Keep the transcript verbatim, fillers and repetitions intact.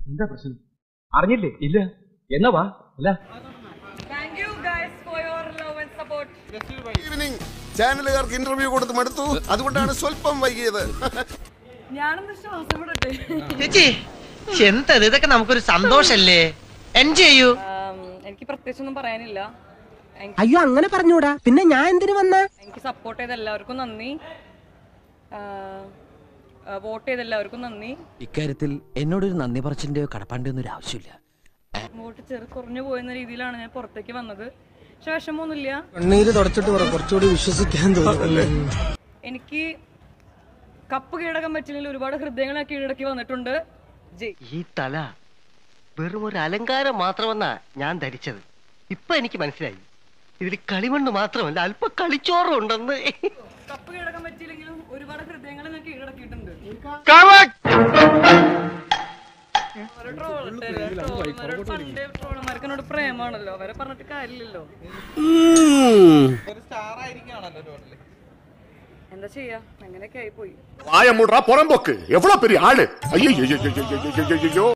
എന്താ പ്രശ്നം അറിഞ്ഞില്ലേ? ഇല്ല. എന്നാ വാ. അല്ല ചാനലുകാർക്ക് ഇന്റർവ്യൂ കൊടുത്ത് മടുത്തു, അതുകൊണ്ടാണ് സ്വല്പം വൈകിയത്. ചേച്ചി എന്തത് ഇതൊക്കെ നമുക്കൊരു സന്തോഷല്ലേ? എൻജോയ് ചെയ്യൂ. എനിക്ക് പ്രത്യേകിച്ചൊന്നും പറയാനില്ല. അയ്യോ അങ്ങനെ പറഞ്ഞൂടാ, പിന്നെ ഞാൻ എന്തിനു വന്ന? എനിക്ക് സപ്പോർട്ട് ചെയ്ത എല്ലാവർക്കും നന്ദി, വോട്ട് ചെയ്ത എല്ലാവർക്കും നന്ദി. ഇക്കാര്യത്തിൽ എന്നോടൊരു നന്ദി പറച്ചിന്റെയോ കടപ്പാണ്ടിയോ ഒന്നും ആവശ്യമില്ല. വോട്ട് ചെറു കുറഞ്ഞു പോയെന്ന രീതിയിലാണ് ഞാൻ പുറത്തേക്ക് വന്നത്. പക്ഷെ വിഷമമൊന്നുമില്ല. കണ്ണീര് തുടച്ചിട്ട് കുറച്ചുകൂടി വിശ്വസിക്കാൻ തോന്നുന്നല്ലേ. എനിക്ക് കപ്പ് കീഴടക്കാൻ പറ്റില്ലെങ്കിൽ ഒരുപാട് ഹൃദയങ്ങളെ കീഴടക്കി വന്നിട്ടുണ്ട്. ഈ തല വെറും ഒരു അലങ്കാരം മാത്രമെന്നാ ഞാൻ ധരിച്ചത്. ഇപ്പൊ എനിക്ക് മനസ്സിലായി, ഇതിൽ കളിമണ്ണ് മാത്രമല്ല അല്പ കളിച്ചോറും ഉണ്ടെന്ന്. കപ്പ് കീഴടക്കാൻ പറ്റിയില്ലെങ്കിലും ഒരുപാട് ഹൃദയങ്ങളെ ഞാൻ കീഴടക്കിയിട്ടുണ്ട്. ട്രോളന്മാർക്കെന്നോട് പ്രേമാണല്ലോ, അവരെ പറഞ്ഞിട്ട് കാര്യമില്ലല്ലോ. എന്താ ചെയ്യാ, അങ്ങനെയൊക്കെ ആയി പോയി.